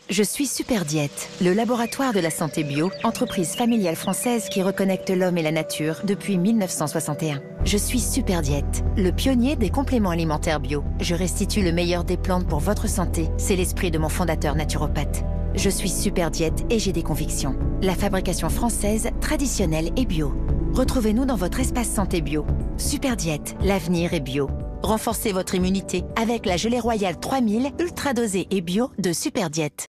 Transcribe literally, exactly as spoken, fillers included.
Je suis Superdiète, le laboratoire de la santé bio, entreprise familiale française qui reconnecte l'homme et la nature depuis mille neuf cent soixante et un. Je suis Superdiète, le pionnier des compléments alimentaires bio. Je restitue le meilleur des plantes pour votre santé. C'est l'esprit de mon fondateur naturopathe. Je suis Superdiète et j'ai des convictions. La fabrication française, traditionnelle et bio. Retrouvez-nous dans votre espace santé bio. Superdiète, l'avenir est bio. Renforcez votre immunité avec la gelée royale trois mille ultra dosée et bio de Superdiète.